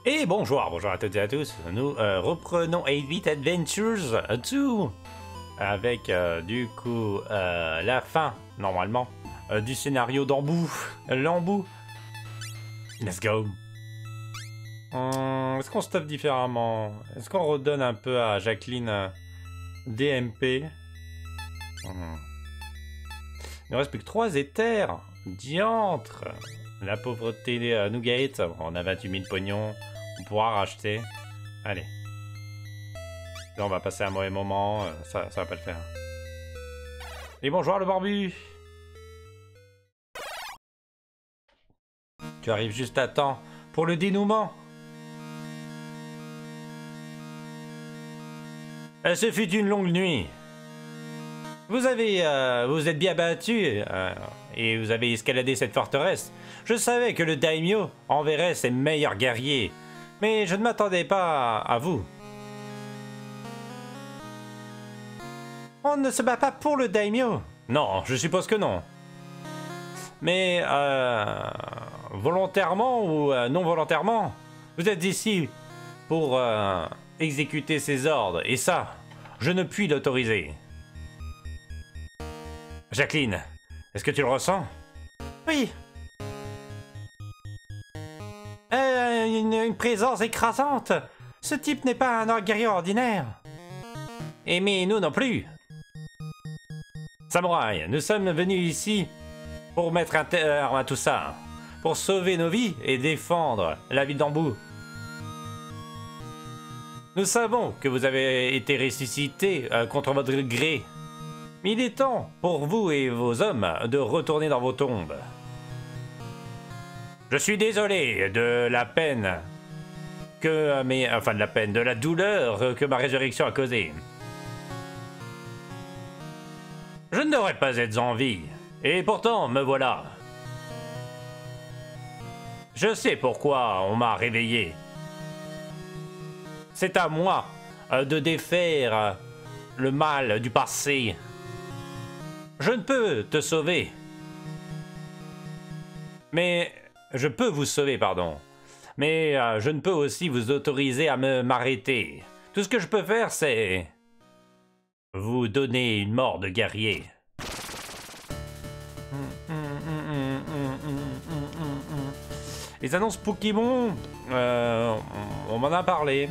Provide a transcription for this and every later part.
Et bonjour, bonjour à toutes et à tous. Nous reprenons 8-Bit Adventures 2 avec du coup la fin, normalement, du scénario l'embout. Let's go. Est-ce qu'on stuff différemment? Est-ce qu'on redonne un peu à Jacqueline DMP? Il ne reste plus que 3 éthers. Diantre. La pauvreté Nougat. On a 28 000 pognons. On pourra racheter. Allez. Là, on va passer un mauvais moment. Ça va pas le faire. Et bonjour le barbu. Tu arrives juste à temps pour le dénouement. Ce fut une longue nuit. Vous êtes bien battu et vous avez escaladé cette forteresse. Je savais que le daimyo enverrait ses meilleurs guerriers, mais je ne m'attendais pas à vous. On ne se bat pas pour le daimyo. Non, je suppose que non. Mais volontairement ou non volontairement, vous êtes ici pour exécuter ses ordres, et ça, je ne puis l'autoriser. Jacqueline, est-ce que tu le ressens? Oui. Une présence écrasante. Ce type n'est pas un guerrier ordinaire. Et mais nous non plus. Samouraï, nous sommes venus ici pour mettre un terme à tout ça. Pour sauver nos vies et défendre la ville d'Embout. Nous savons que vous avez été ressuscité contre votre gré. Mais il est temps pour vous et vos hommes de retourner dans vos tombes. Je suis désolé de la peine de la douleur que ma résurrection a causée. Je ne devrais pas être en vie, et pourtant me voilà. Je sais pourquoi on m'a réveillé. C'est à moi de défaire le mal du passé. Je ne peux te sauver. Mais je peux vous sauver, pardon. Mais je ne peux aussi vous autoriser à m'arrêter. Tout ce que je peux faire, c'est vous donner une mort de guerrier. Les annonces Pokémon, on m'en a parlé.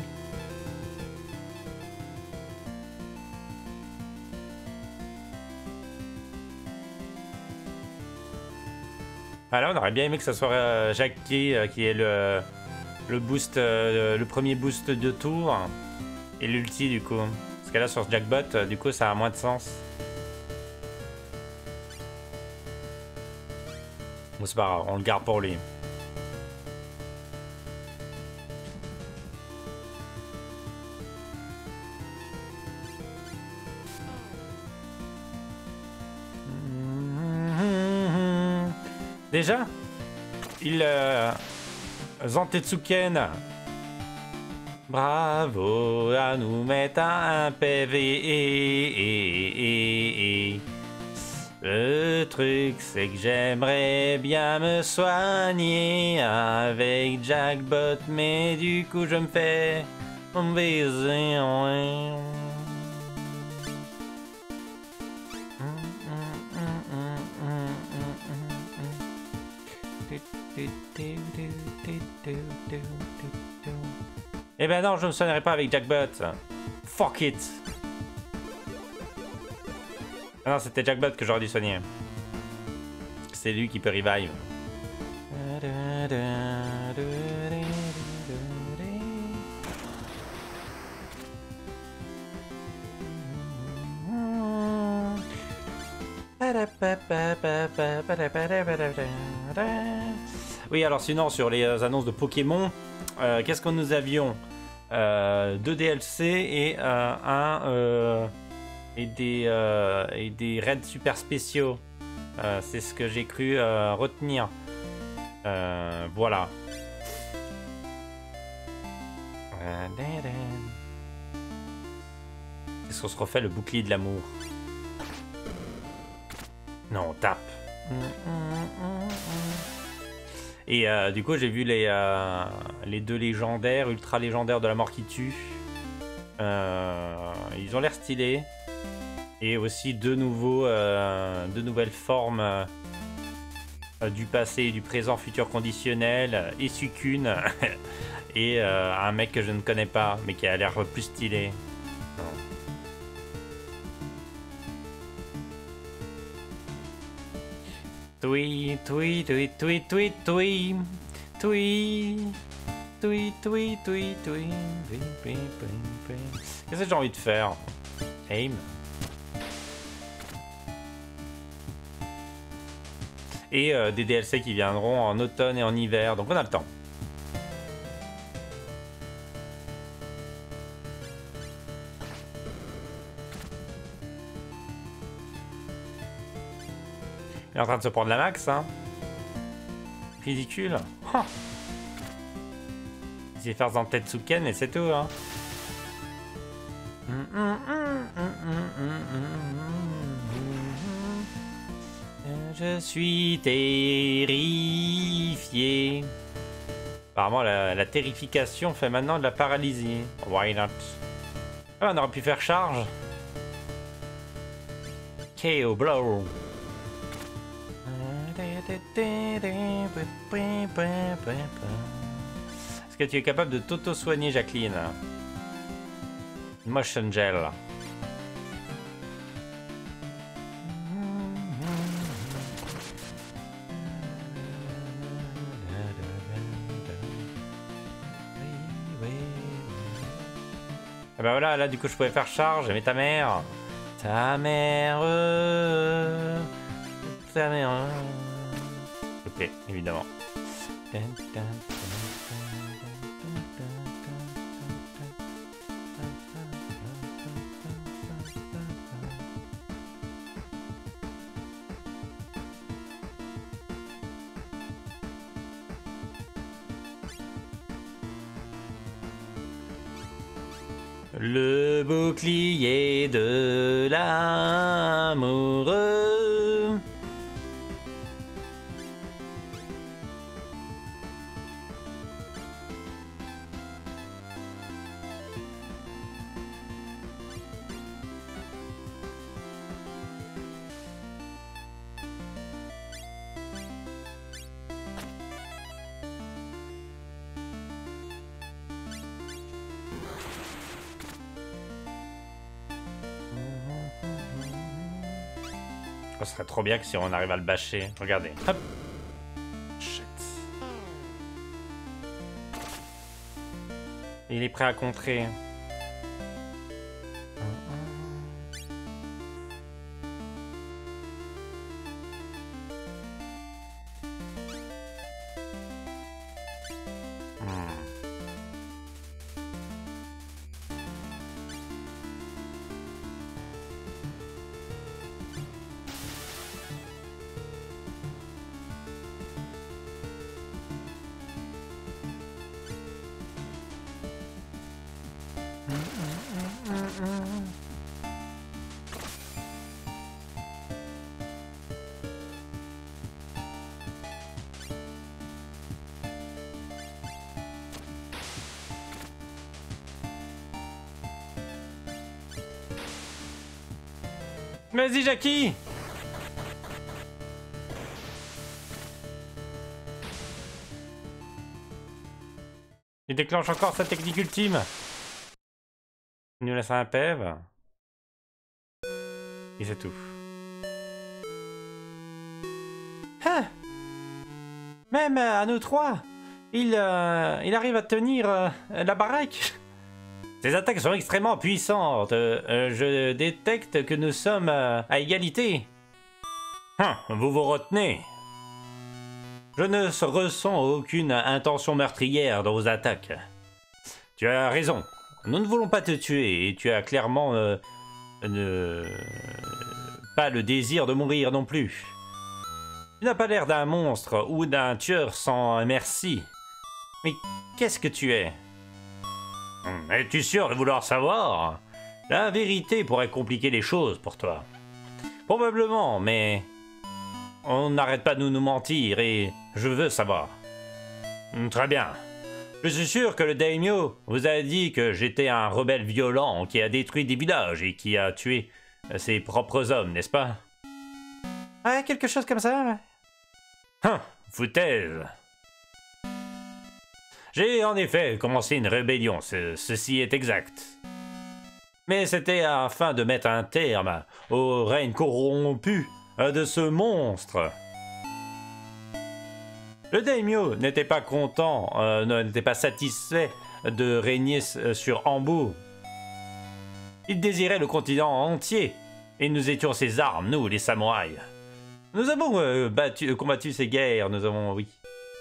Alors, on aurait bien aimé que ça soit Jackie qui ait le boost, le premier boost de tour et l'ulti du coup. Parce que là sur Jackbot, du coup ça a moins de sens. Bon, c'est pas grave, on le garde pour lui. Déjà, il Zantetsuken. Bravo à nous mettre un PV. Le truc, c'est que j'aimerais bien me soigner avec Jackbot, mais du coup, je me fais baiser. Eh ben non, je me soignerai pas avec Jackbot. Fuck it. Ah non, c'était Jackbot que j'aurais dû soigner. C'est lui qui peut revive. Oui, alors sinon, sur les annonces de Pokémon, qu'est-ce que nous avions 2 DLC et des raids super spéciaux. C'est ce que j'ai cru retenir. Voilà. Est-ce qu'on se refait le bouclier de l'amour? Non, on tape. Et du coup, j'ai vu les deux légendaires, ultra légendaires de la mort qui tue. Ils ont l'air stylés. Et aussi deux nouvelles formes du passé et du présent futur conditionnel. Et Sukune. Et un mec que je ne connais pas, mais qui a l'air plus stylé. Tui, tui, tui, tui, tui, tui. Tui. Tui, tui, tui, tui. Qu'est-ce que j'ai envie de faire? Aim. Et des DLC qui viendront en automne et en hiver, donc on a le temps. Il est en train de se prendre la max, hein. Ridicule. Oh. Il sait faire Zantetsuken et c'est tout, hein. Je suis terrifié. Apparemment, la terrification fait maintenant de la paralysie. Why not? Ah, on aurait pu faire charge. KO blow. Est-ce que tu es capable de t'auto-soigner, Jacqueline? Motion gel. Ah bah voilà, là du coup je pouvais faire charge, mais ta mère. Ta mère. Ta mère. Ok, évidemment. Le bouclier de l'amoureux. Ce serait trop bien que si on arrive à le bâcher. Regardez. Hop. Shit. Il est prêt à contrer. Vas-y, Jackie! Il déclenche encore sa technique ultime. Il nous laisse un PEV. Et c'est tout. Ah! Même à nous trois, il arrive à tenir la baraque. Ces attaques sont extrêmement puissantes. Je détecte que nous sommes à égalité. Vous vous retenez. Je ne ressens aucune intention meurtrière dans vos attaques. Tu as raison. Nous ne voulons pas te tuer et tu as clairement pas le désir de mourir non plus. Tu n'as pas l'air d'un monstre ou d'un tueur sans merci. Mais qu'est-ce que tu es ? Es-tu sûr de vouloir savoir? La vérité pourrait compliquer les choses pour toi. Probablement, mais on n'arrête pas de nous mentir et je veux savoir. Très bien. Je suis sûr que le daimyo vous a dit que j'étais un rebelle violent qui a détruit des villages et qui a tué ses propres hommes, n'est-ce pas? Ouais, quelque chose comme ça, ouais. Foutaise. J'ai en effet commencé une rébellion, ceci est exact. Mais c'était afin de mettre un terme au règne corrompu de ce monstre. Le daimyo n'était pas content, n'était pas satisfait de régner sur Ambu. Il désirait le continent entier, et nous étions ses armes, nous, les samouraïs. Nous avons combattu ces guerres, nous avons, oui,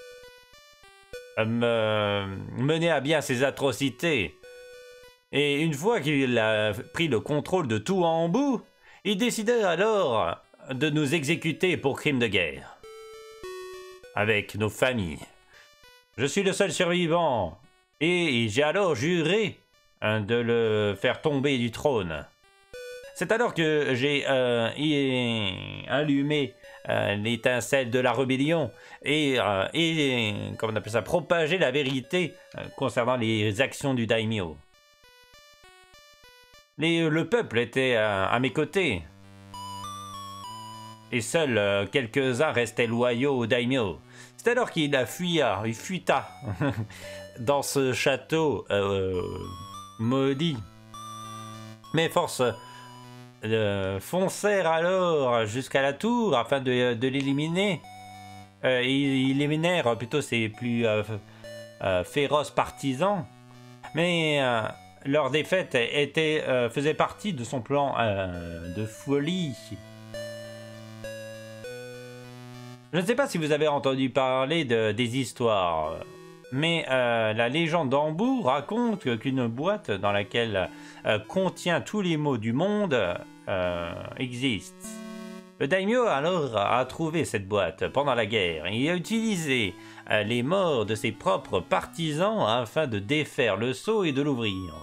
mené à bien ces atrocités. Et une fois qu'il a pris le contrôle de tout Ambu, il décida alors de nous exécuter pour crimes de guerre. Avec nos familles. Je suis le seul survivant, et j'ai alors juré de le faire tomber du trône. C'est alors que j'ai allumé l'étincelle de la rébellion et comment on appelle ça, propagé la vérité concernant les actions du daimyo. Le peuple était à mes côtés. Et seuls quelques-uns restaient loyaux au daimyo. C'est alors qu'il fuita dans ce château maudit. Mes forces foncèrent alors jusqu'à la tour afin de l'éliminer. Ils éliminèrent plutôt ses plus féroces partisans. Mais leur défaite faisait partie de son plan de folie. Je ne sais pas si vous avez entendu parler des histoires, mais la légende d'Ambu raconte qu'une boîte dans laquelle contient tous les maux du monde existe. Le daimyo alors a trouvé cette boîte pendant la guerre et a utilisé les morts de ses propres partisans afin de défaire le sceau et de l'ouvrir.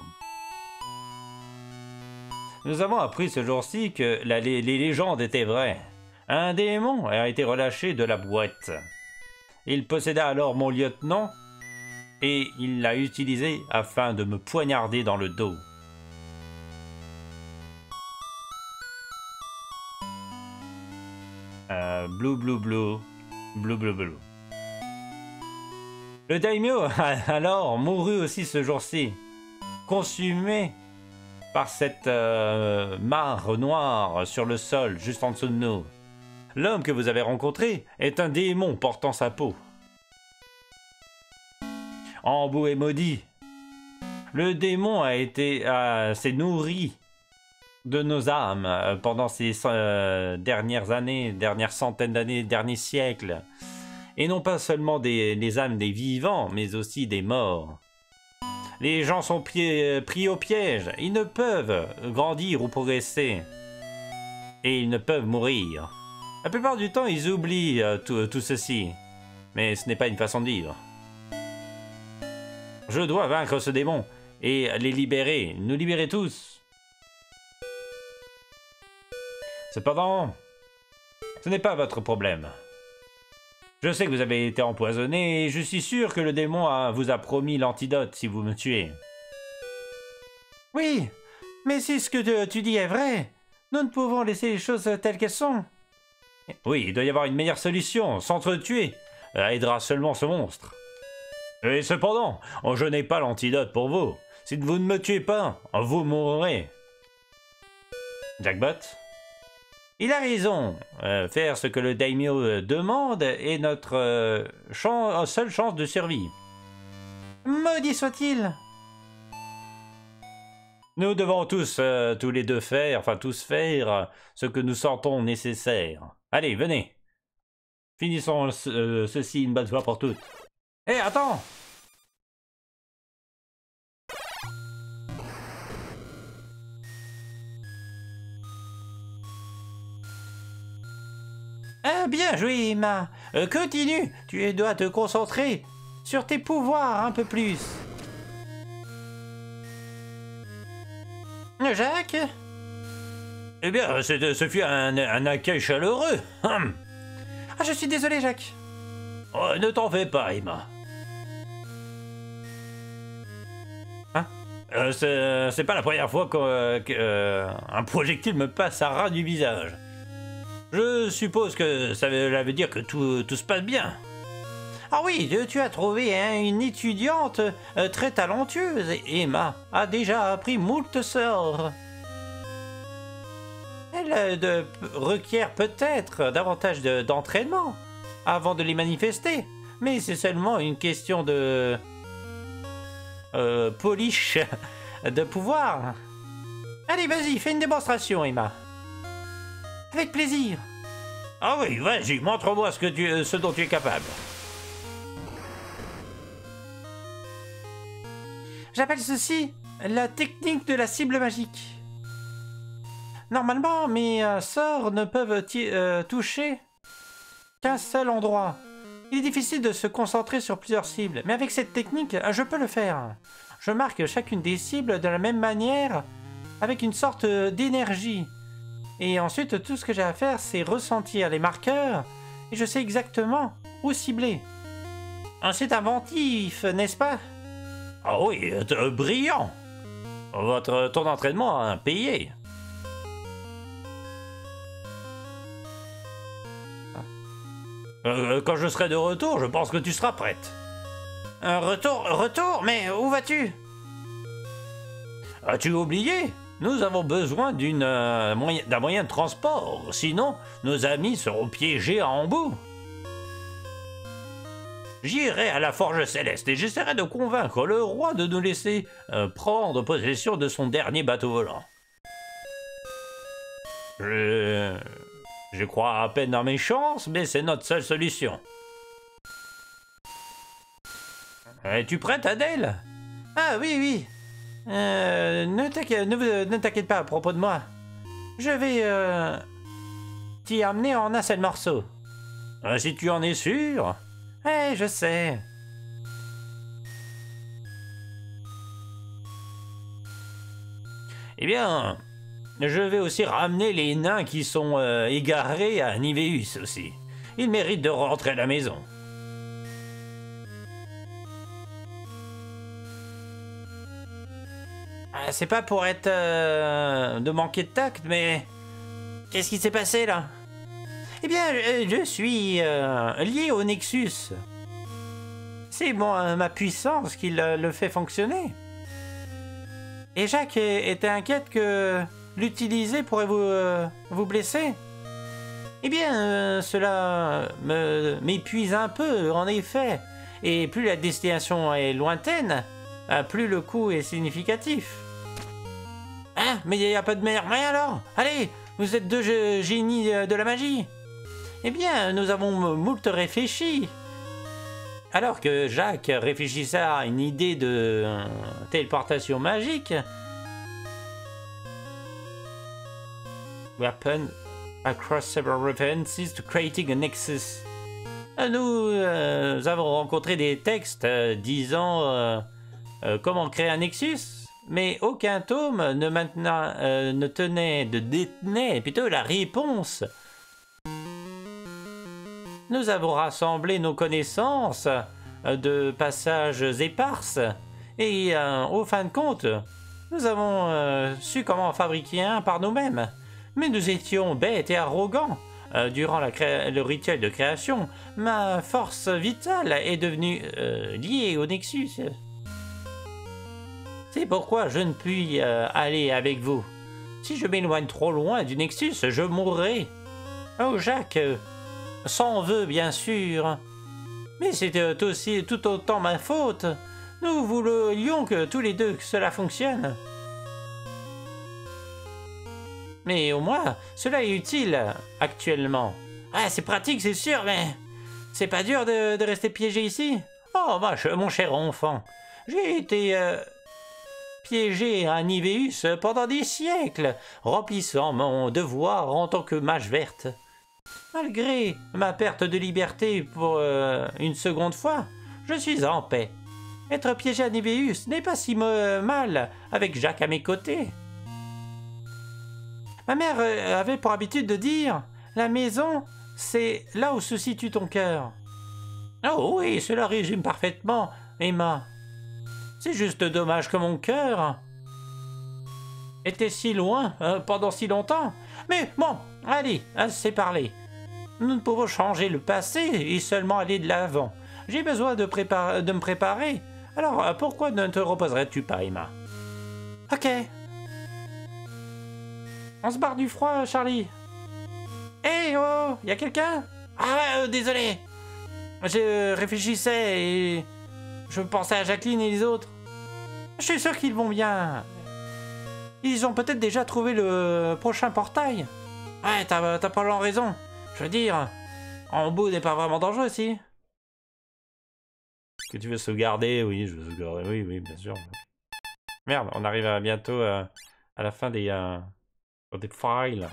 Nous avons appris ce jour-ci que les légendes étaient vraies. Un démon a été relâché de la boîte. Il posséda alors mon lieutenant et il l'a utilisé afin de me poignarder dans le dos. Blue, blue, blue. Blue, blue, blue. Le daimyo a alors mouru aussi ce jour-ci, consumé par cette mare noire sur le sol juste en dessous de nous. L'homme que vous avez rencontré est un démon portant sa peau. Ambu est maudit. Le démon s'est nourri de nos âmes pendant ces dernières années, dernières centaines d'années, derniers siècles. Et non pas seulement les âmes des vivants, mais aussi des morts. Les gens sont pris au piège. Ils ne peuvent grandir ou progresser. Et ils ne peuvent mourir. La plupart du temps, ils oublient tout ceci. Mais ce n'est pas une façon de vivre. Je dois vaincre ce démon et les libérer, nous libérer tous. Cependant, ce n'est pas votre problème. Je sais que vous avez été empoisonné et je suis sûr que le démon vous a promis l'antidote si vous me tuez. Oui, mais si ce que tu dis est vrai, nous ne pouvons laisser les choses telles qu'elles sont. Oui, il doit y avoir une meilleure solution. S'entretuer aidera seulement ce monstre. Et cependant, je n'ai pas l'antidote pour vous. Si vous ne me tuez pas, vous mourrez. Jackbot? Il a raison. Faire ce que le daimyo demande est notre seule chance de survie. Maudit soit-il. Nous devons tous les deux faire ce que nous sentons nécessaire. Allez, venez. Finissons ceci une bonne fois pour toutes. Hé, attends! Bien joué, Emma. Continue. Tu dois te concentrer sur tes pouvoirs un peu plus. Jacques? Eh bien, ce fut un accueil chaleureux. Ah, je suis désolé, Jacques. Oh, ne t'en fais pas, Emma. C'est pas la première fois qu'un projectile me passe à ras du visage. Je suppose que ça veut dire que tout se passe bien. Ah oui, tu as trouvé une étudiante très talentueuse. Emma a déjà appris moult sorts. Elle requiert peut-être davantage d'entraînement avant de les manifester. Mais c'est seulement une question de... polish de pouvoir. Allez, vas-y, fais une démonstration, Emma. Avec plaisir. Ah oui, vas-y, montre-moi ce dont tu es capable. J'appelle ceci la technique de la cible magique. Normalement, mes sorts ne peuvent toucher qu'un seul endroit. Il est difficile de se concentrer sur plusieurs cibles, mais avec cette technique, je peux le faire. Je marque chacune des cibles de la même manière, avec une sorte d'énergie. Et ensuite, tout ce que j'ai à faire, c'est ressentir les marqueurs, et je sais exactement où cibler. C'est inventif, n'est-ce pas? Ah oui, brillant. Ton entraînement a payé. Quand je serai de retour, je pense que tu seras prête. Retour? Mais où vas-tu? As-tu oublié? Nous avons besoin d'un moyen de transport, sinon nos amis seront piégés à embout. J'irai à la Forge Céleste et j'essaierai de convaincre le roi de nous laisser prendre possession de son dernier bateau volant. Je crois à peine dans mes chances, mais c'est notre seule solution. Es-tu prête, Adèle? Ah oui. Ne t'inquiète pas à propos de moi. Je vais t'y amener en un seul morceau. Si tu en es sûr? Je sais. Eh bien, je vais aussi ramener les nains qui sont égarés à Niveus aussi. Ils méritent de rentrer à la maison. C'est pas pour être de manquer de tact, mais qu'est-ce qui s'est passé là? Eh bien, je suis lié au Nexus. C'est ma puissance qui le fait fonctionner. Et Jacques était inquiète que l'utiliser pourrait vous blesser. Eh bien, cela m'épuise un peu, en effet. Et plus la destination est lointaine, plus le coût est significatif. Hein? Mais il n'y a pas de meilleur moyen alors? Allez, vous êtes deux génies de la magie. Eh bien, nous avons moult réfléchi. Alors que Jacques réfléchissait à une idée de téléportation magique, weapon across several references to creating a nexus. Nous avons rencontré des textes disant comment créer un nexus, mais aucun tome détenait plutôt la réponse. Nous avons rassemblé nos connaissances de passages éparses et au fin de compte, nous avons su comment en fabriquer un par nous-mêmes. Mais nous étions bêtes et arrogants. Durant le rituel de création, ma force vitale est devenue liée au Nexus. C'est pourquoi je ne puis aller avec vous. Si je m'éloigne trop loin du Nexus, je mourrai. Oh Jacques s'en veut bien sûr, mais c'était aussi tout autant ma faute. Nous voulions que tous les deux que cela fonctionne. Mais au moins, cela est utile actuellement. Ah, c'est pratique, c'est sûr, mais c'est pas dur de rester piégé ici. Oh, mon cher enfant, j'ai été piégé à Niveus pendant des siècles, remplissant mon devoir en tant que mage verte. Malgré ma perte de liberté pour une seconde fois, je suis en paix. Être piégé à Niveus n'est pas si mal avec Jacques à mes côtés. Ma mère avait pour habitude de dire « La maison, c'est là où se situe ton cœur. » Oh oui, cela résume parfaitement, Emma. C'est juste dommage que mon cœur était si loin pendant si longtemps. Mais bon, allez, assez parlé. Nous ne pouvons changer le passé et seulement aller de l'avant. J'ai besoin de me préparer. Alors, pourquoi ne te reposerais-tu pas, Emma? Ok. On se barre du froid, Charlie. Hé, oh, y a quelqu'un? Ah, désolé. Je réfléchissais et je pensais à Jacqueline et les autres. Je suis sûr qu'ils vont bien. Ils ont peut-être déjà trouvé le prochain portail. Ouais, t'as pas raison. Je veux dire, en bout n'est pas vraiment dangereux ici. Est-ce que tu veux sauvegarder? Oui, je veux sauvegarder. Oui, bien sûr. Merde, on arrive bientôt à la fin des files.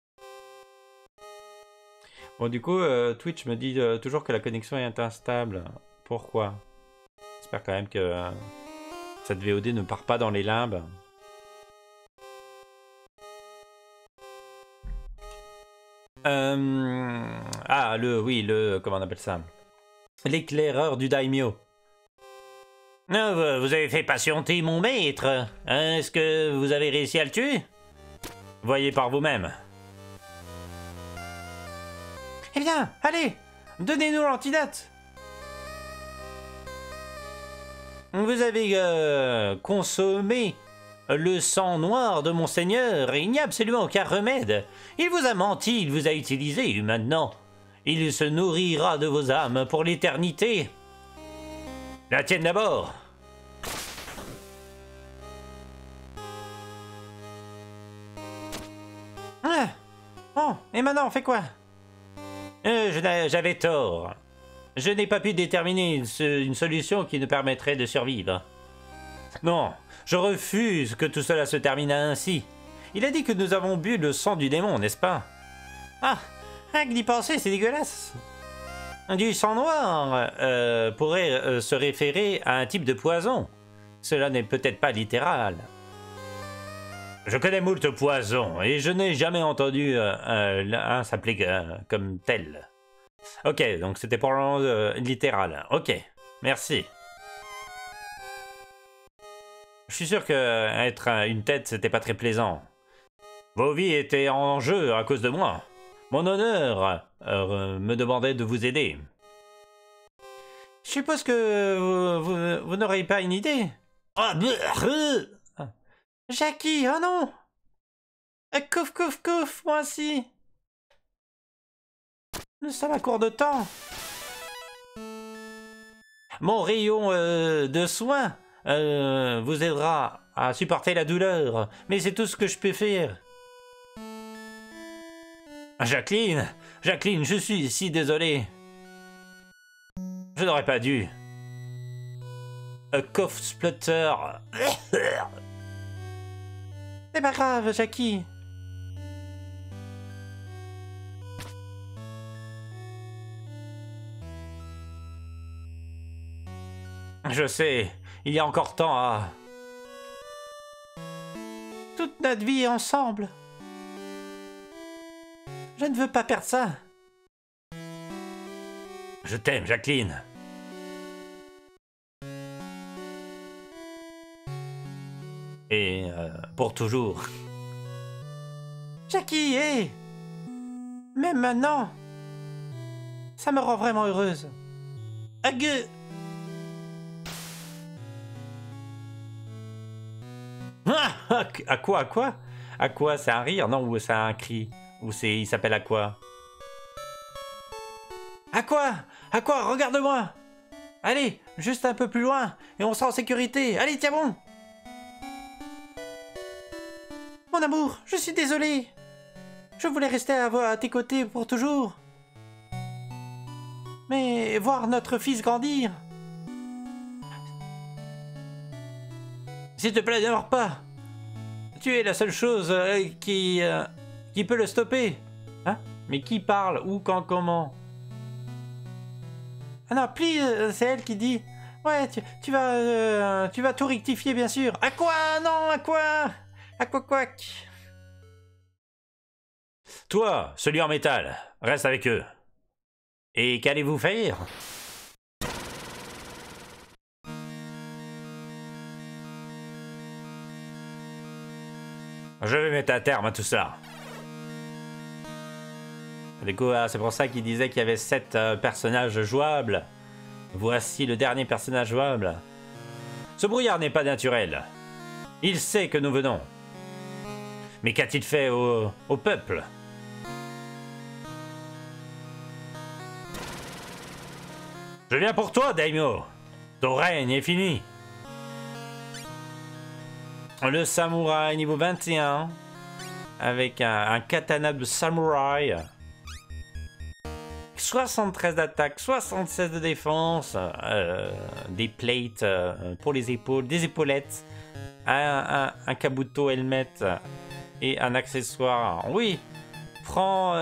Bon, du coup, Twitch me dit toujours que la connexion est instable. Pourquoi? J'espère quand même que cette VOD ne part pas dans les limbes. Ah, comment on appelle ça? L'éclaireur du daimyo. Vous avez fait patienter mon maître. Est-ce que vous avez réussi à le tuer? Voyez par vous-même. Eh bien, allez, donnez-nous l'antidote. Vous avez consommé le sang noir de mon seigneur et il n'y a absolument aucun remède. Il vous a menti, il vous a utilisé et maintenant, il se nourrira de vos âmes pour l'éternité. La tienne d'abord. Ah. Bon, et maintenant, on fait quoi? J'avais tort. Je n'ai pas pu déterminer une solution qui nous permettrait de survivre. Non, je refuse que tout cela se termine ainsi. Il a dit que nous avons bu le sang du démon, n'est-ce pas? Ah, rien que d'y penser, c'est dégueulasse. Du sang noir pourrait se référer à un type de poison. Cela n'est peut-être pas littéral. Je connais moult poisons et je n'ai jamais entendu un s'appeler comme tel. Ok, donc c'était pour le littéral. Ok, merci. Je suis sûr que être une tête, c'était pas très plaisant. Vos vies étaient en jeu à cause de moi. Mon honneur me demandait de vous aider. Je suppose que vous n'aurez pas une idée. Jackie, oh non! Couf, moi aussi! Nous sommes à court de temps. Mon rayon de soins vous aidera à supporter la douleur, mais c'est tout ce que je peux faire. Jacqueline, je suis si désolé. Je n'aurais pas dû. Cough splutter. C'est pas grave, Jackie. Je sais, il y a encore temps à... Toute notre vie ensemble. Je ne veux pas perdre ça. Je t'aime, Jacqueline. Et pour toujours. Jackie, hé! Même maintenant, ça me rend vraiment heureuse. Ague! À quoi? À quoi? C'est un rire? Non, ou c'est un cri? Ou c'est... il s'appelle à quoi? À quoi? Regarde-moi! Allez, juste un peu plus loin, et on sera en sécurité. Allez, tiens bon! Mon amour, je suis désolé. Je voulais rester à tes côtés pour toujours. Mais voir notre fils grandir... S'il te plaît, ne meurs pas. Tu es la seule chose qui peut le stopper. Hein? Mais qui parle? Où, quand, comment? Ah non, please, c'est elle qui dit. Ouais, tu vas tout rectifier, bien sûr. À quoi? Non, à quoi? À quoi? Toi, celui en métal, reste avec eux. Et qu'allez-vous faire? Je vais mettre un terme à tout ça. Du coup, c'est pour ça qu'il disait qu'il y avait 7 personnages jouables. Voici le dernier personnage jouable. Ce brouillard n'est pas naturel. Il sait que nous venons. Mais qu'a-t-il fait au peuple? Je viens pour toi, Daimyo. Ton règne est fini. Le samouraï niveau 21. Avec un katana de samouraï. 73 d'attaque, 76 de défense. Des plates pour les épaules, des épaulettes. Un kabuto helmet. Et un accessoire. Oui. Prends...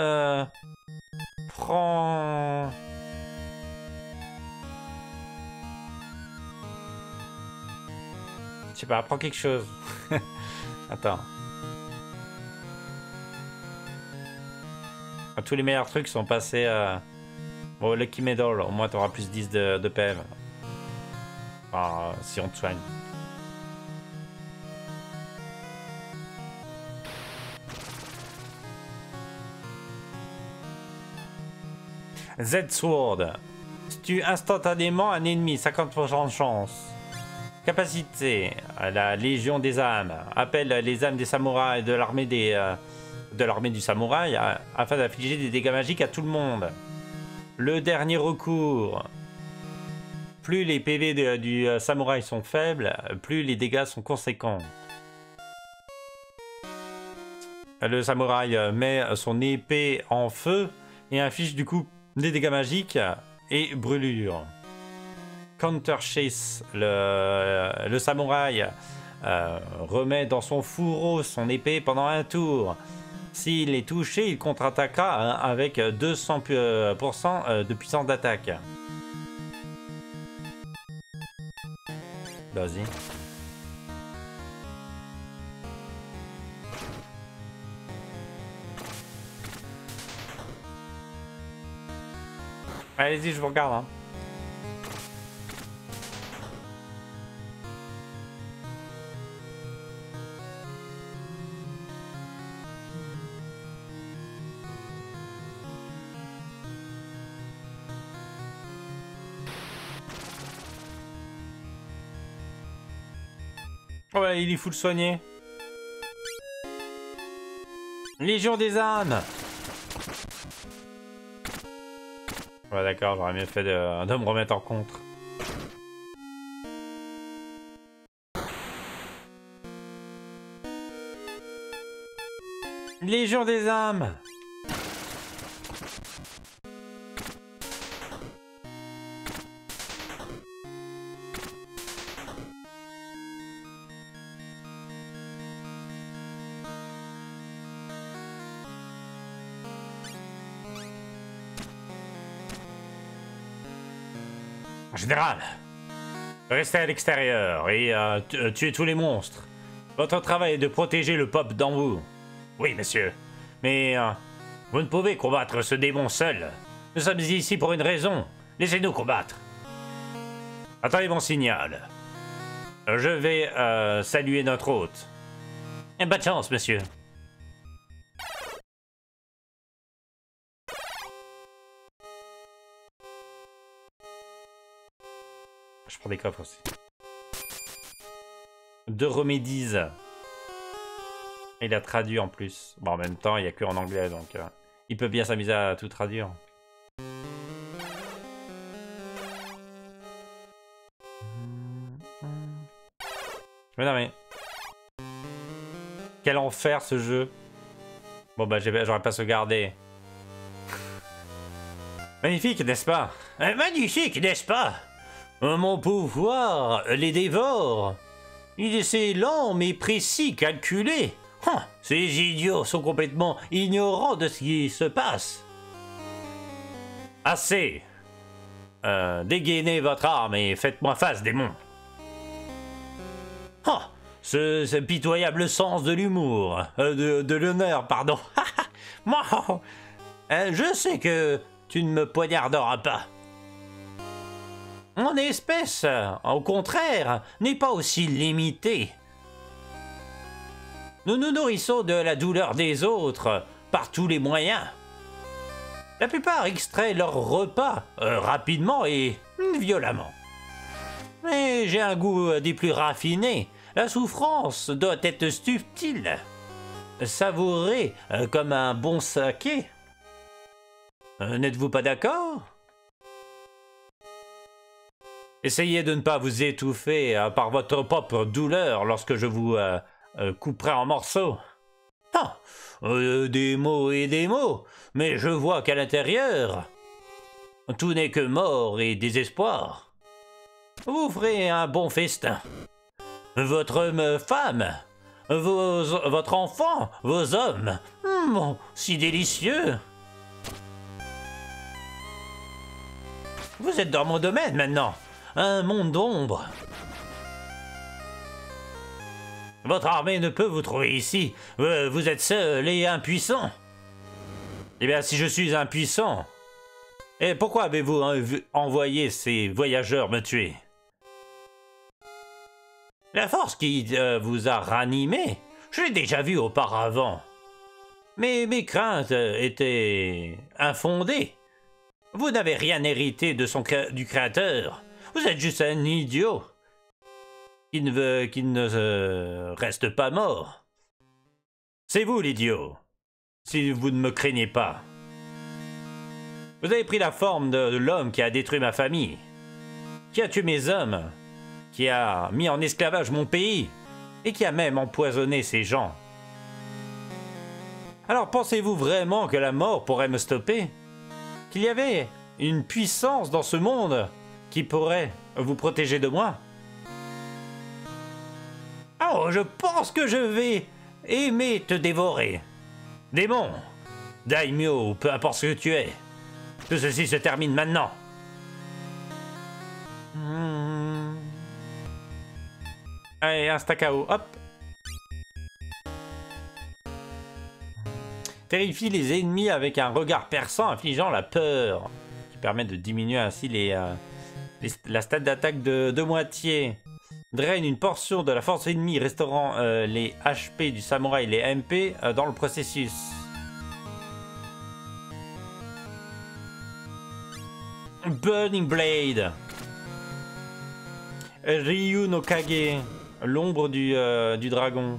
Je sais pas, prends quelque chose. Attends. Tous les meilleurs trucs sont passés au Lucky Medal. Au moins, t'auras plus 10 de PV. Enfin, si on te soigne. Z-Sword. Tue instantanément un ennemi, 50% de chance. Capacité, la Légion des âmes. Appelle les âmes des samouraïs de l'armée du samouraï afin d'infliger des dégâts magiques à tout le monde. Le dernier recours. Plus les PV du samouraï sont faibles, plus les dégâts sont conséquents. Le samouraï met son épée en feu et inflige du coup des dégâts magiques et brûlures. Counter Chase, le samouraï remet dans son fourreau son épée pendant un tour. S'il est touché, il contre-attaquera avec 200% de puissance d'attaque. Vas-y. Allez-y, je vous regarde. Hein. Ouais, il est full soigné. Légion des âmes. Ouais, d'accord, j'aurais mieux fait de me remettre en contre. Légion des âmes. Général, restez à l'extérieur et tuez tous les monstres. Votre travail est de protéger le peuple d'en vous. Oui, monsieur. Mais vous ne pouvez combattre ce démon seul. Nous sommes ici pour une raison. Laissez-nous combattre. Attendez mon signal. Je vais saluer notre hôte. Et bonne chance, monsieur. Je prends des coffres aussi. 2 remédies. Il a traduit en plus. Bon, en même temps, il n'y a que en anglais, donc il peut bien s'amuser à tout traduire. Mais non, mais... Quel enfer, ce jeu. Bon, bah, j'aurais pas sauvegardé. Magnifique, n'est-ce pas? Magnifique, n'est-ce pas? Mon pouvoir les dévore. C'est lent mais précis, calculé. Ces idiots sont complètement ignorants de ce qui se passe. Assez. Dégainez votre arme et faites-moi face, démon. Ce pitoyable sens de l'humour, de l'honneur, pardon. Moi, je sais que tu ne me poignarderas pas. Mon espèce, au contraire, n'est pas aussi limitée. Nous nous nourrissons de la douleur des autres par tous les moyens. La plupart extraient leur repas rapidement et violemment. Mais j'ai un goût des plus raffinés. La souffrance doit être subtile, savourée comme un bon saké. N'êtes-vous pas d'accord? Essayez de ne pas vous étouffer par votre propre douleur lorsque je vous couperai en morceaux. Non, des mots et des mots, mais je vois qu'à l'intérieur, tout n'est que mort et désespoir. Vous ferez un bon festin. Votre femme, votre enfant, vos hommes, si délicieux. Vous êtes dans mon domaine maintenant, un monde d'ombre. Votre armée ne peut vous trouver ici, vous êtes seul et impuissant. Eh bien, si je suis impuissant, et pourquoi avez-vous envoyé ces voyageurs me tuer? La force qui vous a ranimé, je l'ai déjà vue auparavant. Mais mes craintes étaient infondées. Vous n'avez rien hérité du Créateur. Vous êtes juste un idiot qui ne reste pas mort. C'est vous l'idiot, si vous ne me craignez pas. Vous avez pris la forme de l'homme qui a détruit ma famille, qui a tué mes hommes, qui a mis en esclavage mon pays, et qui a même empoisonné ces gens. Alors pensez-vous vraiment que la mort pourrait me stopper? Qu'il y avait une puissance dans ce monde qui pourrait vous protéger de moi? Oh, je pense que je vais aimer te dévorer. Démon, daimyo, peu importe ce que tu es. Tout ceci se termine maintenant. Allez, insta-KO, hop. Terrifie les ennemis avec un regard perçant infligeant la peur, qui permet de diminuer ainsi la stat d'attaque de moitié. Draine une portion de la force ennemie, restaurant les HP du samouraï et les MP dans le processus. Burning Blade. Ryu no Kage, l'ombre du dragon.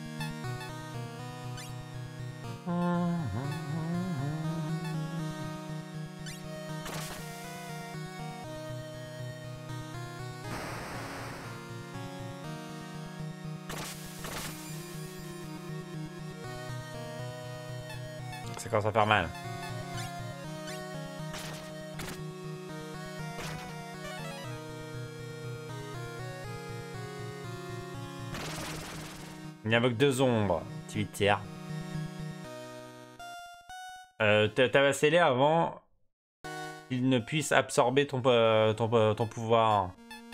Ça commence à faire mal. Il invoque deux ombres. Activitaire. T'avais scellé avant qu'il ne puisse absorber ton pouvoir.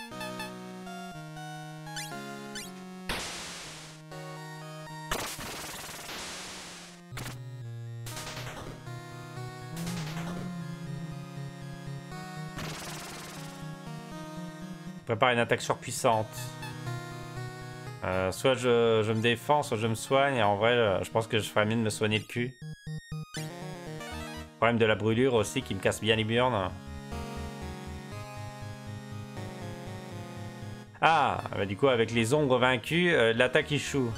Prépare une attaque surpuissante. Soit je me défends, soit je me soigne. Et en vrai, je pense que je ferais mieux de me soigner le cul. Problème de la brûlure aussi qui me casse bien les burnes. Ah, bah du coup avec les ombres vaincues, l'attaque échoue.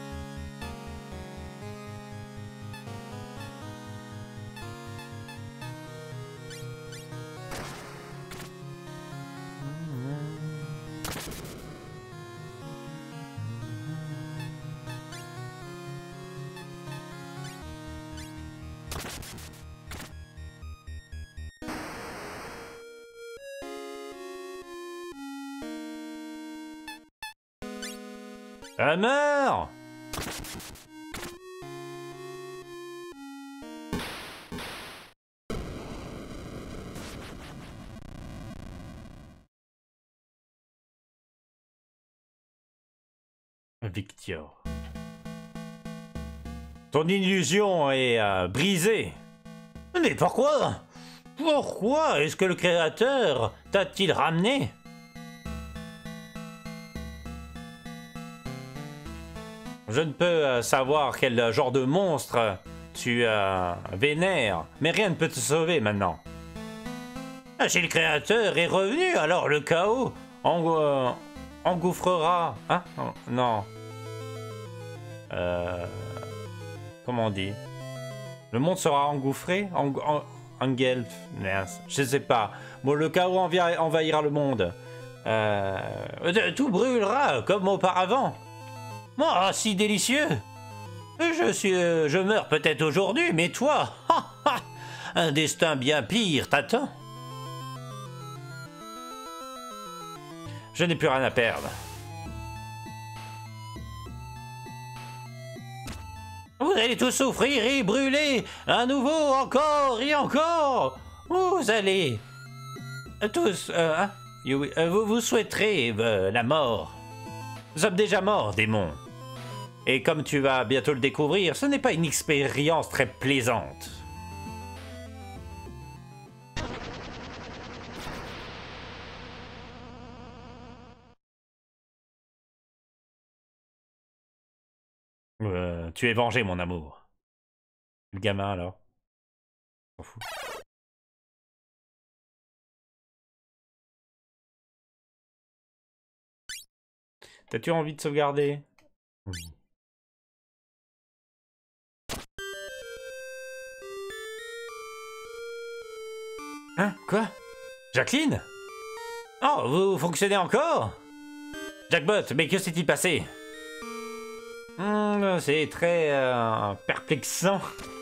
Elle meurt! Victor. Ton illusion est brisée. Mais pourquoi? Pourquoi est-ce que le Créateur t'a-t-il ramené? Je ne peux savoir quel genre de monstre tu vénères, mais rien ne peut te sauver maintenant. Ah, si le créateur est revenu, alors le chaos engouffrera. Hein? Non. Comment on dit? Le monde sera engouffré? Engulf? Je sais pas. Bon, le chaos envahira le monde. Tout brûlera comme auparavant. Oh, si délicieux! Je meurs peut-être aujourd'hui, mais toi, un destin bien pire t'attend. Je n'ai plus rien à perdre. Vous allez tous souffrir et brûler, à nouveau, encore et encore. Vous allez tous, vous souhaiterez la mort. Nous sommes déjà morts, démon. Et comme tu vas bientôt le découvrir, ce n'est pas une expérience très plaisante. Tu es vengé, mon amour. Le gamin, alors. S'en fout. T'as-tu envie de sauvegarder? Oui. Hein? Quoi? Jacqueline? Oh, vous fonctionnez encore? Jackbot, mais que s'est-il passé? C'est très perplexant.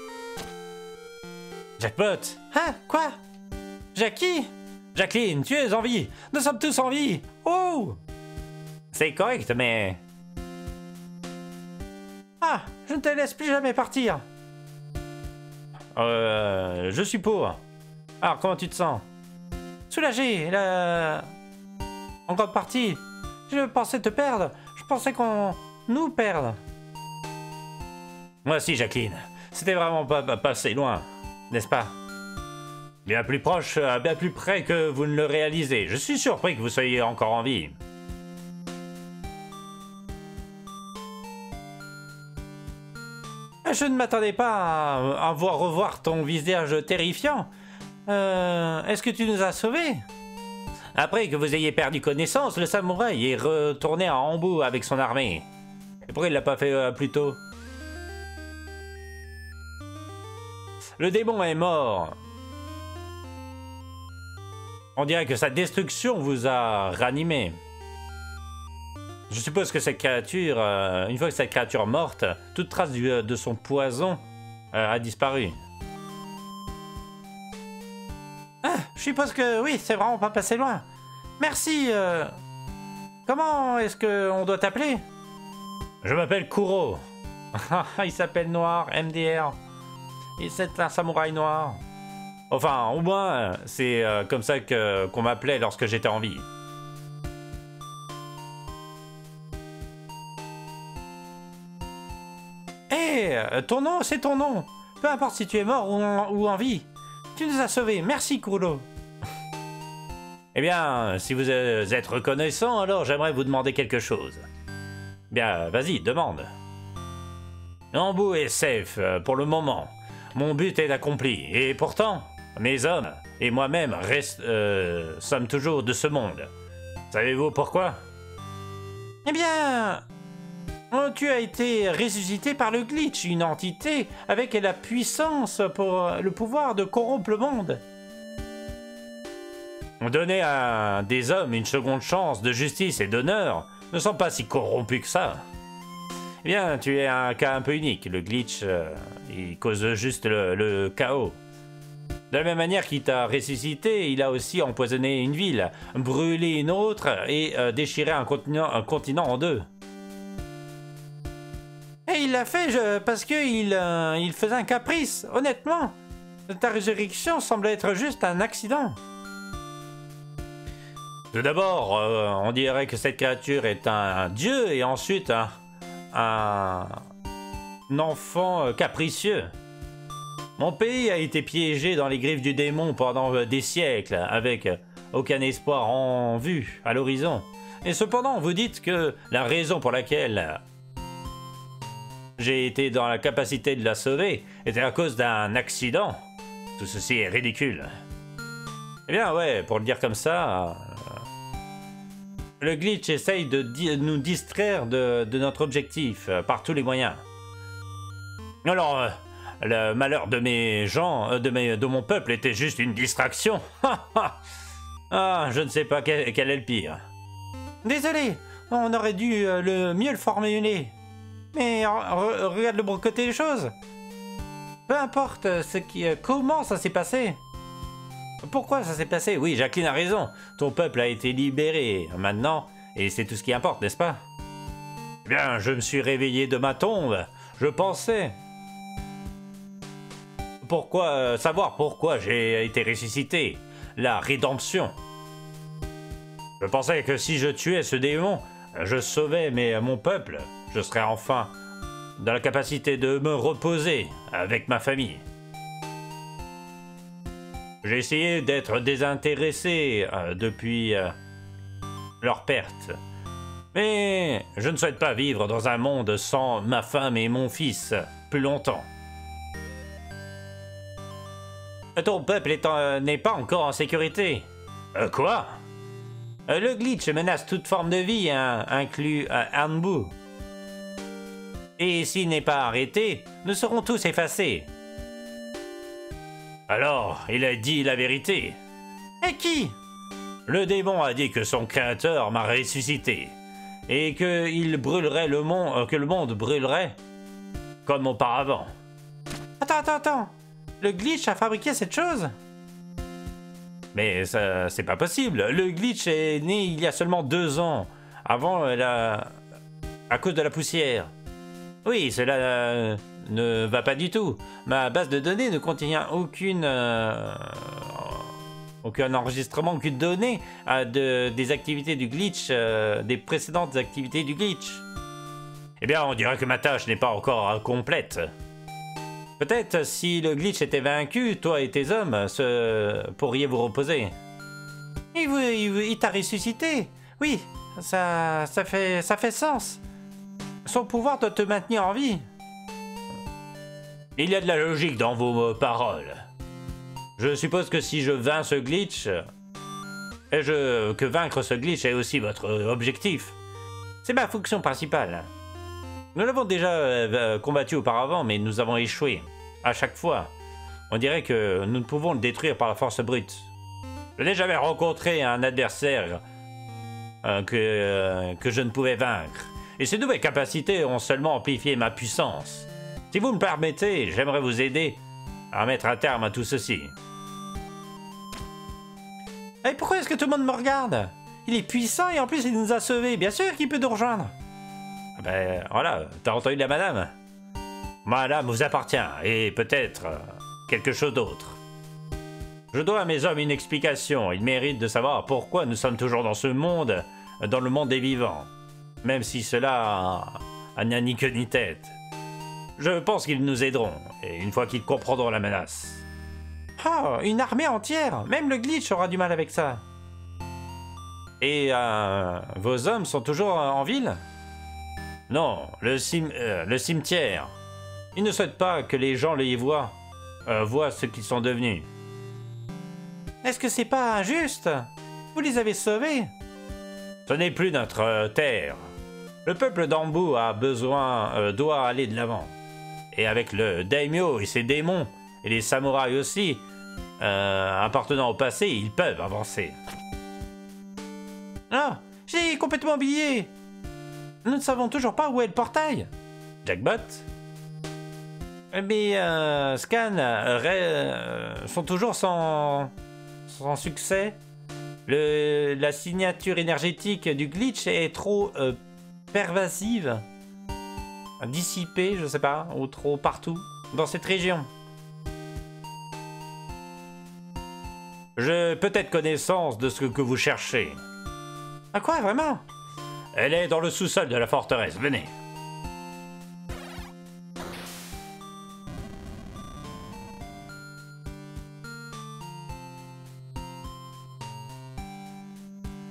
Jackbot? Hein? Quoi? Jackie? Jacqueline, tu es en vie! Nous sommes tous en vie! Oh! C'est correct, mais... Ah! Je ne te laisse plus jamais partir! Je suis pauvre. Alors, comment tu te sens? Soulagé, en grande partie. Je pensais te perdre. Je pensais qu'on nous perde. Moi aussi, Jacqueline. C'était vraiment pas passé loin, n'est-ce pas? Bien plus proche, bien plus près que vous ne le réalisez. Je suis surpris que vous soyez encore en vie. Je ne m'attendais pas à revoir ton visage terrifiant. Est-ce que tu nous as sauvés? Après que vous ayez perdu connaissance, le samouraï est retourné à Ambu avec son armée. Et pourquoi il l'a pas fait plus tôt? Le démon est mort. On dirait que sa destruction vous a ranimé. Je suppose que cette créature, une fois que cette créature morte, toute trace de son poison a disparu. Ah, je suppose que oui, c'est vraiment pas passé loin. Merci. Comment est-ce qu'on doit t'appeler? Je m'appelle Kuro. Il s'appelle Noir, MDR. Et c'est un samouraï noir. Enfin, au moins, c'est comme ça qu'on m'appelait lorsque j'étais en vie. Hé, ton nom, c'est ton nom. Peu importe si tu es mort ou en vie. Tu nous as sauvés. Merci, Kuro. Eh bien, si vous êtes reconnaissant, alors j'aimerais vous demander quelque chose. Bien, vas-y, demande. Ambu est safe pour le moment. Mon but est accompli. Et pourtant, mes hommes et moi-même sommes toujours de ce monde. Savez-vous pourquoi? Eh bien, tu as été ressuscité par le glitch, une entité avec la puissance pour le pouvoir de corrompre le monde. Donner à des hommes une seconde chance de justice et d'honneur ne sont pas si corrompus que ça. Eh bien, tu es un cas un peu unique. Le glitch, il cause juste le chaos. De la même manière qu'il t'a ressuscité, il a aussi empoisonné une ville, brûlé une autre et déchiré un continent en deux. Et il l'a fait parce qu'il faisait un caprice, honnêtement. Ta résurrection semble être juste un accident. Tout d'abord, on dirait que cette créature est un dieu et ensuite un enfant capricieux. Mon pays a été piégé dans les griffes du démon pendant des siècles, avec aucun espoir en vue à l'horizon. Et cependant, vous dites que la raison pour laquelle j'ai été dans la capacité de la sauver était à cause d'un accident. Tout ceci est ridicule. Eh bien ouais, pour le dire comme ça, le glitch essaye de nous distraire de notre objectif par tous les moyens. Alors, le malheur de mes gens, de mon peuple était juste une distraction. Ah, je ne sais pas quel est le pire. Désolé, on aurait dû mieux le formuler. Mais regarde le bon côté des choses. Peu importe comment ça s'est passé. Pourquoi ça s'est passé? Oui, Jacqueline a raison. Ton peuple a été libéré maintenant, et c'est tout ce qui importe, n'est-ce pas? Eh bien, je me suis réveillé de ma tombe. Je pensais. Savoir pourquoi j'ai été ressuscité. La rédemption. Je pensais que si je tuais ce démon, je sauvais mon peuple. Je serais enfin dans la capacité de me reposer avec ma famille. J'ai essayé d'être désintéressé depuis leur perte. Mais je ne souhaite pas vivre dans un monde sans ma femme et mon fils plus longtemps. Ton peuple n'est pas encore en sécurité. Quoi? Le glitch menace toute forme de vie, inclus Anbu. Et s'il n'est pas arrêté, nous serons tous effacés. Alors, il a dit la vérité. Et qui? Le démon a dit que son créateur m'a ressuscité. Et que le monde brûlerait comme auparavant. Attends. Le glitch a fabriqué cette chose? Mais ça, c'est pas possible. Le glitch est né il y a seulement 2 ans. Avant, à cause de la poussière. Oui, cela ne va pas du tout. Ma base de données ne contient aucun enregistrement, aucune donnée des activités du glitch, des précédentes activités du glitch. Eh bien, on dirait que ma tâche n'est pas encore complète. Peut-être si le glitch était vaincu, toi et tes hommes pourriez vous reposer. Il t'a ressuscité. Oui, ça fait sens. Son pouvoir doit te maintenir en vie. Il y a de la logique dans vos paroles. Je suppose que si je vins ce glitch, que vaincre ce glitch est aussi votre objectif. C'est ma fonction principale. Nous l'avons déjà combattu auparavant, mais nous avons échoué. À chaque fois. On dirait que nous ne pouvons le détruire par la force brute. Je n'ai jamais rencontré un adversaire que je ne pouvais vaincre. Et ces nouvelles capacités ont seulement amplifié ma puissance. Si vous me permettez, j'aimerais vous aider à mettre un terme à tout ceci. Et pourquoi est-ce que tout le monde me regarde? Il est puissant et en plus il nous a sauvés. Bien sûr qu'il peut nous rejoindre. Ben voilà, t'as entendu la madame? Madame vous appartient, et peut-être quelque chose d'autre. Je dois à mes hommes une explication. Ils méritent de savoir pourquoi nous sommes toujours dans ce monde, dans le monde des vivants. Même si cela n'a ni queue ni tête. Je pense qu'ils nous aideront, et une fois qu'ils comprendront la menace. Oh, une armée entière! Même le glitch aura du mal avec ça. Et vos hommes sont toujours en ville? Non, le cimetière. Ils ne souhaitent pas que les gens les voient ce qu'ils sont devenus. Est-ce que c'est pas injuste? Vous les avez sauvés? Ce n'est plus notre terre. Le peuple d'Anbu doit aller de l'avant. Et avec le daimyo et ses démons, et les samouraïs aussi, appartenant au passé, ils peuvent avancer. Ah, j'ai complètement oublié. Nous ne savons toujours pas où est le portail. Jackbot? Mais Scan sont toujours sans succès. La signature énergétique du glitch est trop pervasive, dissipée, je sais pas, ou trop partout dans cette région. J'ai peut-être connaissance de ce que vous cherchez. À quoi, vraiment? Elle est dans le sous-sol de la forteresse, venez.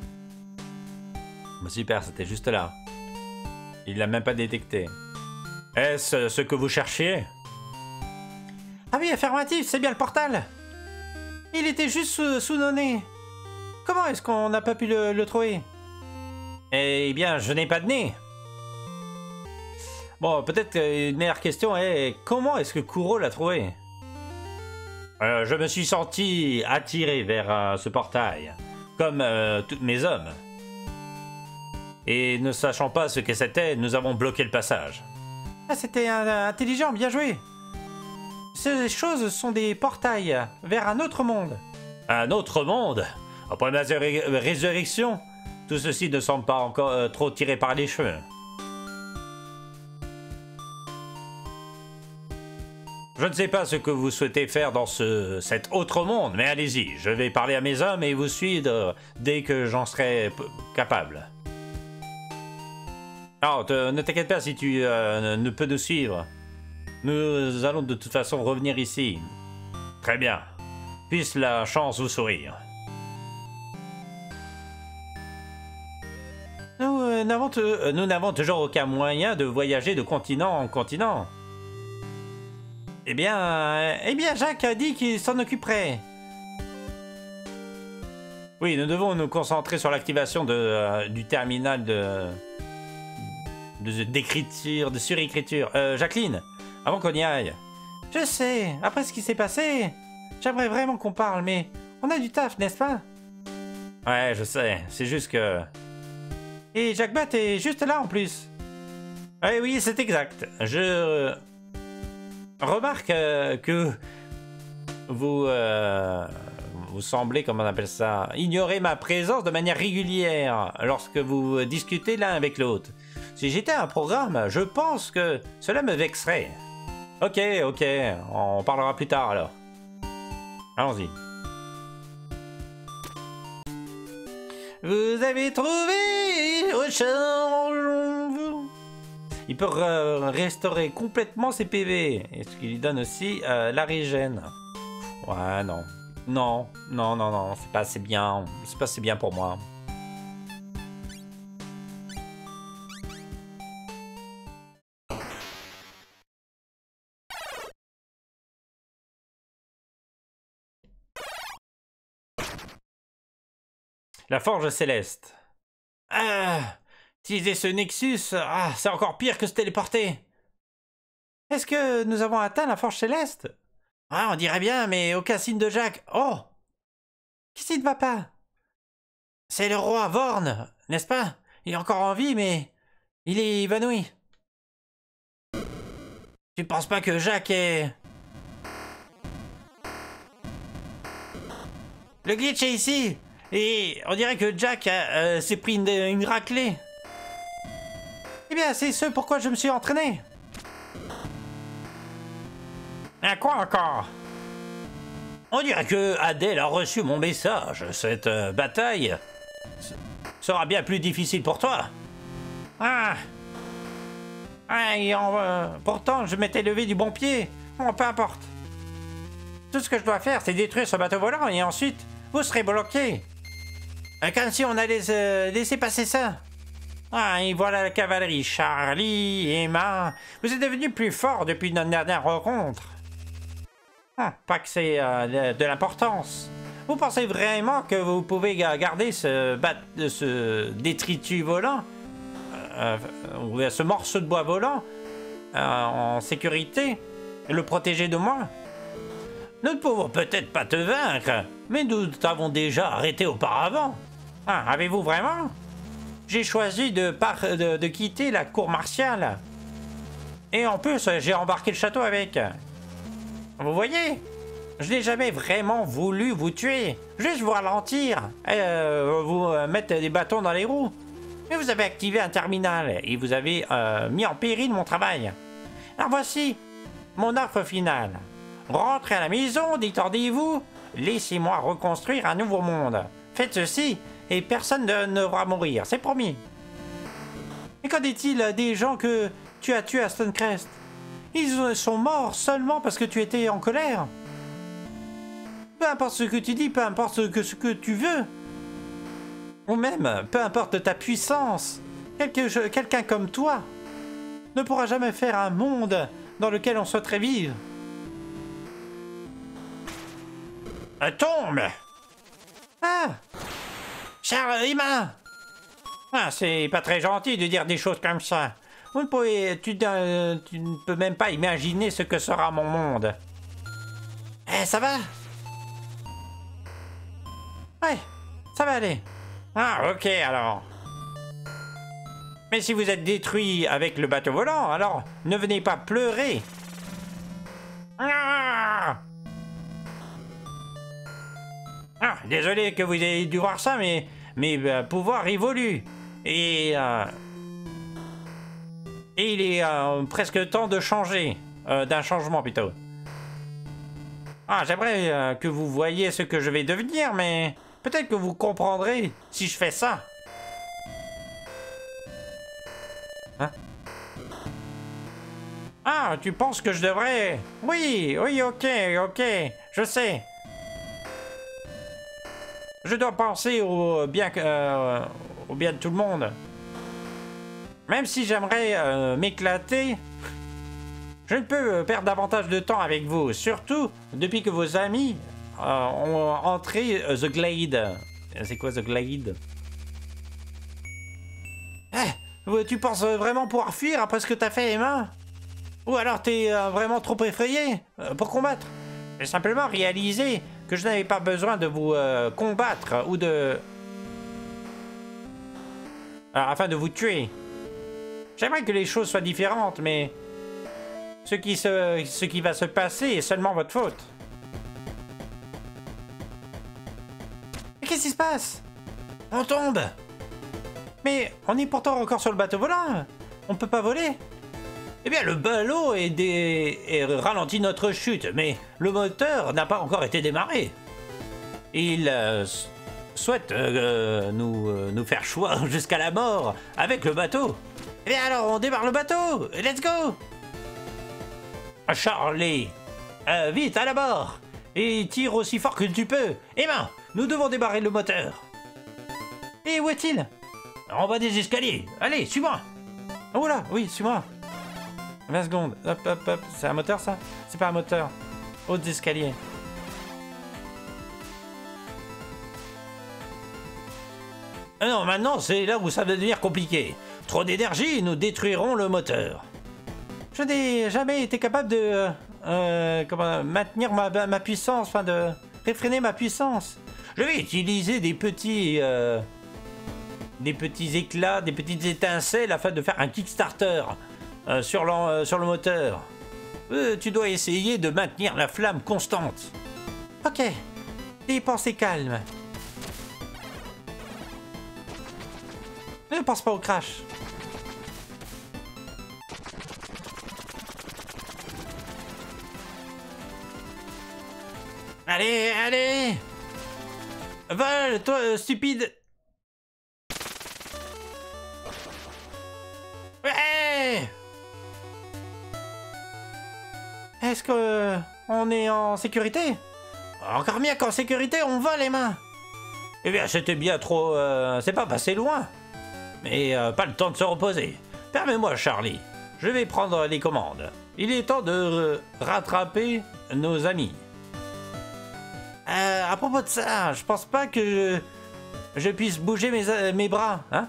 Super, c'était juste là. Il l'a même pas détecté. Est-ce ce que vous cherchiez? Ah oui, affirmatif, c'est bien le portal. Il était juste sous nos nez. Comment est-ce qu'on n'a pas pu le trouver? Eh bien, je n'ai pas de nez. Bon, peut-être une meilleure question est comment est-ce que Kuro l'a trouvé? Je me suis senti attiré vers ce portail, comme tous mes hommes. Et ne sachant pas ce que c'était, nous avons bloqué le passage. Ah, c'était intelligent, bien joué. Ces choses sont des portails vers un autre monde. Un autre monde? Après ma résurrection, tout ceci ne semble pas encore trop tiré par les cheveux. Je ne sais pas ce que vous souhaitez faire dans cet autre monde, mais allez-y, je vais parler à mes hommes et vous suivre dès que j'en serai capable. Non, ne t'inquiète pas si tu ne peux nous suivre. Nous allons de toute façon revenir ici. Très bien. Puisse la chance vous sourire. Nous n'avons toujours aucun moyen de voyager de continent en continent. Eh bien, Jacques a dit qu'il s'en occuperait. Oui, nous devons nous concentrer sur l'activation du terminal d'écriture, de surécriture. Jacqueline, avant qu'on y aille. Je sais, après ce qui s'est passé, j'aimerais vraiment qu'on parle, mais on a du taf, n'est-ce pas? Ouais, je sais, c'est juste que... Et Jacques Bat est juste là en plus. Ouais, oui, c'est exact. Je remarque que vous semblez, comment on appelle ça, ignorer ma présence de manière régulière lorsque vous discutez l'un avec l'autre. Si j'étais un programme, je pense que cela me vexerait. Ok, on parlera plus tard alors. Allons-y. Vous avez trouvé au change. Il peut restaurer complètement ses PV. Et ce qui lui donne aussi la régène. Ouais, non. Non, c'est pas assez bien. C'est pas assez bien pour moi. La forge céleste. Utiliser ce Nexus, c'est encore pire que se téléporter. Est-ce que nous avons atteint la forge céleste? On dirait bien, mais aucun signe de Jacques. Oh! Qu'est-ce qui ne va pas? C'est le roi Vorn, n'est-ce pas? Il est encore en vie, mais il est évanoui. Tu ne penses pas que Jacques est... Le glitch est ici. Et on dirait que Jack s'est pris une raclée. Eh bien, c'est ce pourquoi je me suis entraîné. Quoi encore? On dirait que Adèle a reçu mon message. Cette bataille sera bien plus difficile pour toi. Pourtant, je m'étais levé du bon pied. Bon, peu importe. Tout ce que je dois faire, c'est détruire ce bateau volant et ensuite, vous serez bloqué. Comme si on allait laisser passer ça. Et voilà la cavalerie. Charlie, Emma, vous êtes devenus plus forts depuis notre dernière rencontre. Pas que c'est de l'importance. Vous pensez vraiment que vous pouvez garder ce détritus volant, ce morceau de bois volant, en sécurité, et le protéger de moi? Nous ne pouvons peut-être pas te vaincre, mais nous t'avons déjà arrêté auparavant. Avez-vous vraiment? J'ai choisi de quitter la cour martiale. Et en plus, j'ai embarqué le château avec. Vous voyez? Je n'ai jamais vraiment voulu vous tuer. Juste vous ralentir. Vous mettre des bâtons dans les roues. Mais vous avez activé un terminal et vous avez mis en péril mon travail. Alors voici mon offre finale. Rentrez à la maison, détendez-vous. Laissez-moi reconstruire un nouveau monde. Faites ceci et personne ne devra mourir, c'est promis. Mais qu'en est-il des gens que tu as tués à Stonecrest? Ils sont morts seulement parce que tu étais en colère. Peu importe ce que tu dis, peu importe ce que tu veux. Ou même, peu importe ta puissance. Quelqu'un comme toi ne pourra jamais faire un monde dans lequel on souhaiterait vivre. Tombe! Ah! Charles, Emma! Ah, c'est pas très gentil de dire des choses comme ça. Vous ne pouvez, tu ne peux même pas imaginer ce que sera mon monde. Eh, ça va? Ouais, ça va aller. Ah, ok alors. Mais si vous êtes détruit avec le bateau volant, alors ne venez pas pleurer. Ah, Désolé que vous ayez dû voir ça, mais mes pouvoirs évoluent. Et il est presque temps de changer. D'un changement plutôt. Ah, j'aimerais que vous voyiez ce que je vais devenir, mais peut-être que vous comprendrez si je fais ça. Hein? Ah, tu penses que je devrais... Oui, ok, je sais. Je dois penser au bien de tout le monde. Même si j'aimerais m'éclater, je ne peux perdre davantage de temps avec vous. Surtout depuis que vos amis ont entré The Glade. C'est quoi The Glade? Tu penses vraiment pouvoir fuir après ce que t'as fait, Emma? Ou alors t'es vraiment trop effrayé pour combattre? J'ai simplement réalisé que je n'avais pas besoin de vous combattre ou de... afin de vous tuer. J'aimerais que les choses soient différentes, mais... ce qui va se passer est seulement votre faute. Mais qu'est-ce qui se passe? On tombe! Mais on est pourtant encore sur le bateau volant. On peut pas voler. Eh bien, le ballot est ralenti notre chute, mais le moteur n'a pas encore été démarré. Il souhaite nous faire choir jusqu'à la mort avec le bateau. Eh bien alors, on démarre le bateau. Let's go! Charlie, vite à la barre et tire aussi fort que tu peux. Emma, nous devons démarrer le moteur. Et où est-il? En bas des escaliers. Allez, suis-moi. Oh là, oui, suis-moi. 20 secondes. Hop, hop, hop. C'est un moteur, ça? C'est pas un moteur. Hautes escaliers. Ah non, maintenant, c'est là où ça va devenir compliqué. Trop d'énergie, nous détruirons le moteur. Je n'ai jamais été capable de maintenir ma puissance, enfin de réfréner ma puissance. Je vais utiliser des petits éclats, des petites étincelles afin de faire un Kickstarter sur le moteur. Tu dois essayer de maintenir la flamme constante. Ok, des pensées calmes. Ne pense pas au crash. Allez, allez! Vole, toi, stupide! Ouais! Est-ce que on est en sécurité? Encore mieux qu'en sécurité, on vole les mains! Eh bien, c'était bien trop... c'est pas passé loin. Mais pas le temps de se reposer. Permets-moi, Charlie. Je vais prendre les commandes. Il est temps de rattraper nos amis. À propos de ça, je pense pas que je puisse bouger mes bras, hein?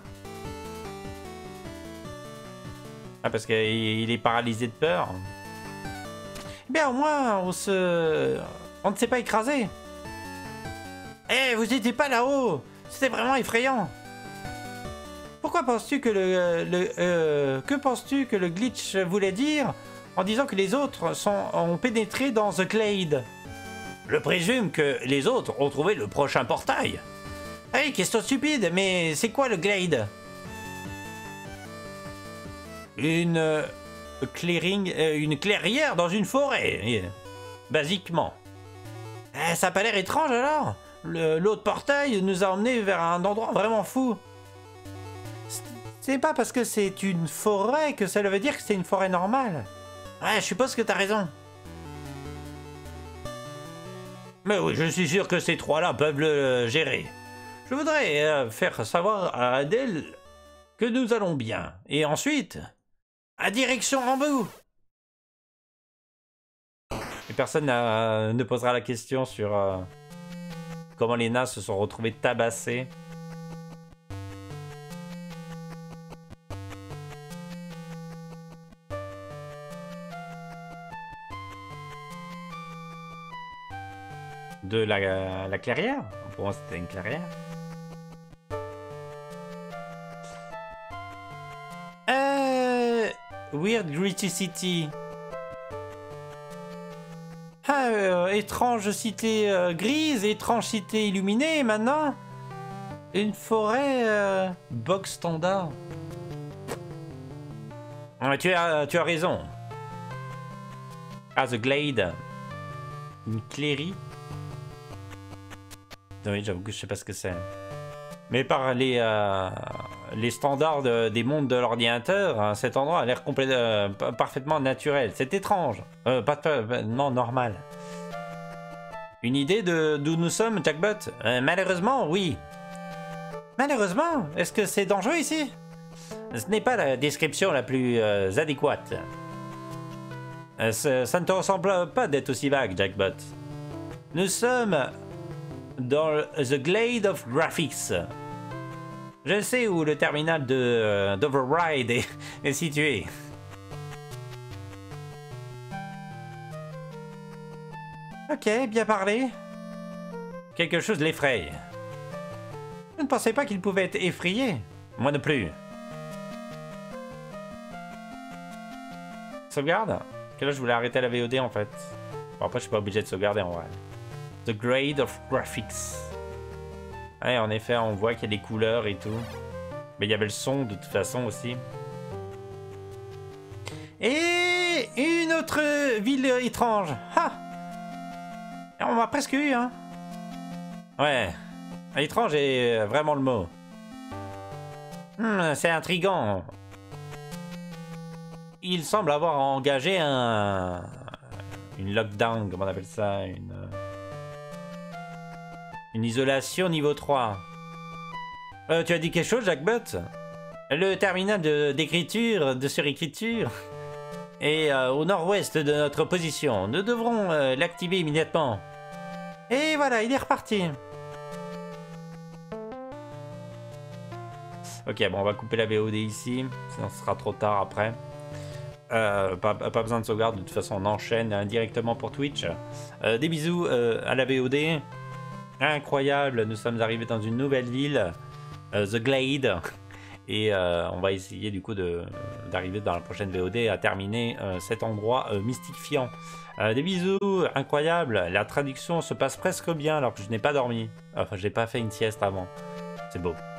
Ah, parce qu'il est paralysé de peur. Eh bien, au moins, on ne s'est pas écrasé. Eh, vous étiez pas là-haut. C'était vraiment effrayant. Pourquoi penses-tu que que penses-tu que le glitch voulait dire en disant que les autres ont pénétré dans The Glade? Je présume que les autres ont trouvé le prochain portail. Hey, question stupide, mais c'est quoi le Glade? Une clairière dans une forêt, basiquement. Ça a pas l'air étrange alors? L'autre portail nous a emmenés vers un endroit vraiment fou. C'est pas parce que c'est une forêt que ça veut dire que c'est une forêt normale. Ouais, je suppose que t'as raison. Mais oui, je suis sûr que ces trois-là peuvent le gérer. Je voudrais faire savoir à Adèle que nous allons bien. Et ensuite, À direction Rambo. Et personne ne posera la question sur comment les nains se sont retrouvés tabassés. De la clairière. Pour moi, c'était une clairière. Weird Gritty City. Ah, étrange cité grise, étrange cité illuminée, maintenant. Une forêt box standard. Tu as raison. Ah, The Glade. Une clairie. Oui, j'avoue que je sais pas ce que c'est. Mais par les standards des mondes de l'ordinateur, hein, cet endroit a l'air parfaitement naturel. C'est étrange. Non, normal. Une idée d'où nous sommes, Jackbot? Malheureusement, oui. Malheureusement? Est-ce que c'est dangereux ici? Ce n'est pas la description la plus adéquate. Ça ne te ressemble pas d'être aussi vague, Jackbot. Nous sommes dans The Glade of Graphics. Je sais où le terminal d'Override est situé. Ok, bien parlé. Quelque chose l'effraie. Je ne pensais pas qu'il pouvait être effrayé. Moi non plus. Sauvegarde? Que là, je voulais arrêter la VOD en fait. Bon, après, je suis pas obligé de sauvegarder en vrai. The Grade of Graphics. Ouais, en effet, on voit qu'il y a des couleurs et tout. Mais il y avait le son de toute façon aussi. Et une autre ville étrange. Ha! On m'a presque eu, hein. Ouais. Étrange est vraiment le mot. C'est intriguant. Il semble avoir engagé une lockdown, comment on appelle ça, une isolation niveau 3. Tu as dit quelque chose, Jackbot? Le terminal d'écriture, de surécriture, est au nord-ouest de notre position. Nous devrons l'activer immédiatement. Et voilà, il est reparti. Ok, bon, on va couper la VOD ici, sinon ce sera trop tard après. Pas besoin de sauvegarde, de toute façon on enchaîne directement pour Twitch. Des bisous à la VOD. Incroyable, nous sommes arrivés dans une nouvelle ville, The Glade. Et on va essayer du coup d'arriver dans la prochaine VOD à terminer cet endroit mystifiant. Des bisous, incroyable. La traduction se passe presque bien alors que je n'ai pas dormi. Enfin, j'ai pas fait une sieste avant. C'est beau.